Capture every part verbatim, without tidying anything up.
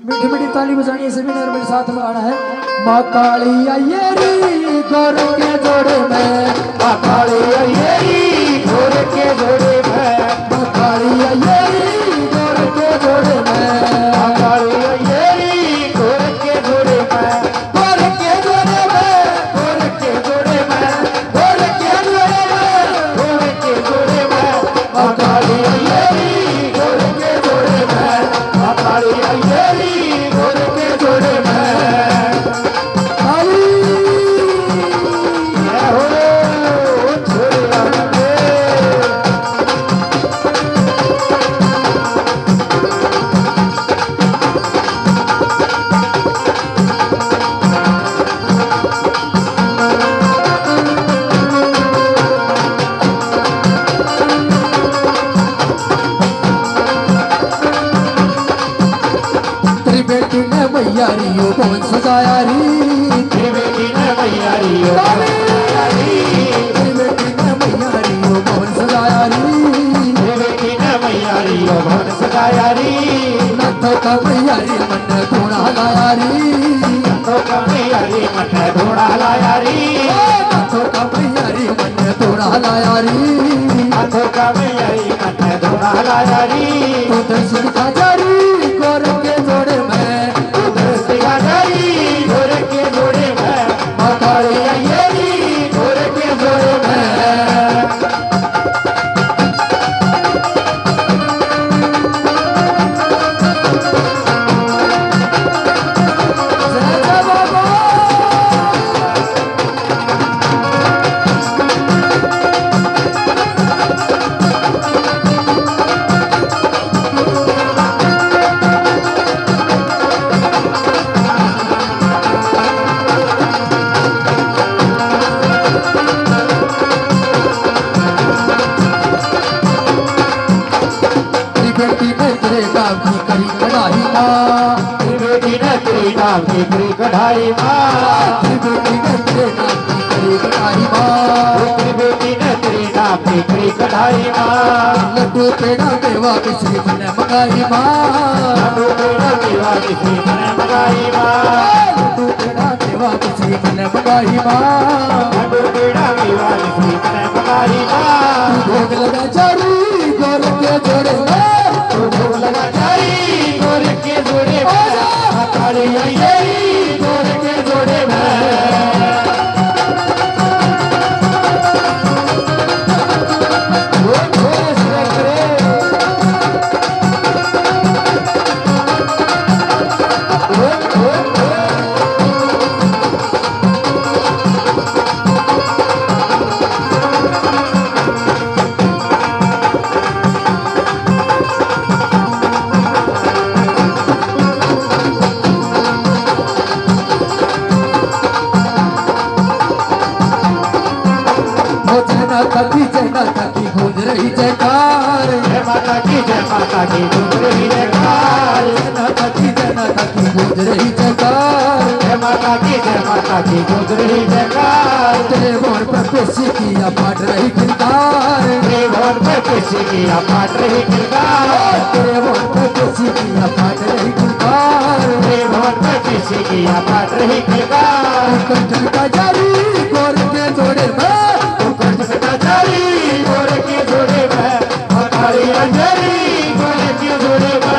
मीठी मीठी ताली बजानी है सभी ने मेरे साथ में गाना है। माँ काली आयेरी गोर के जोड़े में, माँ काली आयेरी गोर के जोड़े में, माँ काली आयेरी गोर के जोड़े में, माँ काली आयेरी गोर के जोड़े में, गोर के जोड़े में, गोर के जोड़े में, गोर के जोड़े में, गोर के जोड़े में, माँ काली आयेरी गोर के जोड़े में, माँ काली आयेरी गोर के जोड़े में। बेटी ने मैया रियो पवन सजाया री, बेटी ने मैया रियो पवन सजाया री, बेटी ने मैया रियो पवन सजाया री, बेटी ने मैया रियो पवन सजाया री, नथो का मैया री मन धोड़ा लाया री, नथो का मैया री मन धोड़ा लाया री, नथो का मैया री मन धोड़ा लाया री, नथो का मैया री मन धोड़ा लाया री। तो दर्शन का जारी गोर के जोड़े में, तो दर्शन का जारी गोर के जोड़े में, माँ काली आयेरी गोर के जोड़े में। बेटी ने तेरे काम की करी कढ़ाई माँ, बेटी ने तेरे काम की करी कढ़ाई माँ, बेटी ने तेरे काम की करी कढ़ाई माँ, बेटी ने तेरे काम की करी कढ़ाई माँ। लड्डू पेड़ा मेवा मिश्री मन मंगाई माँ, लड्डू पेड़ा मेवा मिश्री मन मंगाई माँ, लड्डू पेड़ा मेवा मिश्री मन मंगाई माँ, लड्डू पेड़ा मेवा मिश्री मन मंगाई माँ। भोग लगा जारी गोर के जोड़े में, भोग लगा जारी गोर के जोड़े में, माँ काली आयेरी गोर के जोड़े में। माता की जय माता की गूंज रही जयकार, जय माता की जय माता की गूंज रही जयकार, जय माता की जय माता की गूंज रही जयकार, जय माता की जय माता की गूंज रही जयकार। तेरे मोर पर पेशी किया पाट रही किरदार, तेरे मोर पर पेशी किया पाट रही किरदार, तेरे मोर पर पेशी किया पाट रही किरदार, तेरे मोर पर पेशी किया पाट रही किरदार। कंठन का जारी गोर के जोड़े में, कंठन का जारी गोर के जोड़े में, माँ काली आयेरी गोर के जोड़े में।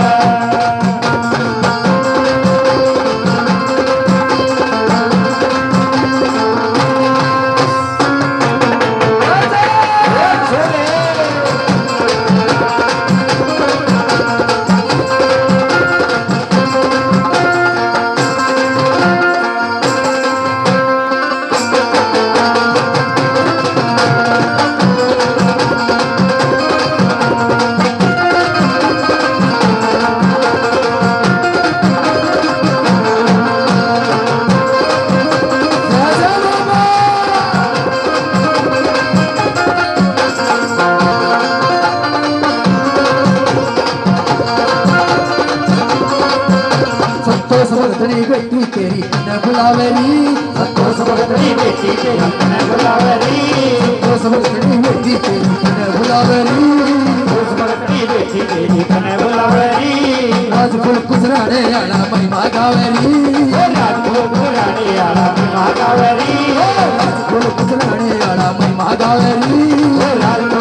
समर्थनी बेटी तेरी न बुलावेरी, संतोष समर्थनी बेटी तेरी न बुलावेरी, संतोष समर्थनी बेटी तेरी न बुलावेरी, संतोष समर्थनी बेटी तेरी न बुलावेरी। राजकुल कुसराने आला महिमा गावेरी राजकुल कुसराने आला महिमा गावेरी राजकुल कुसराने आला महिमा गावेरी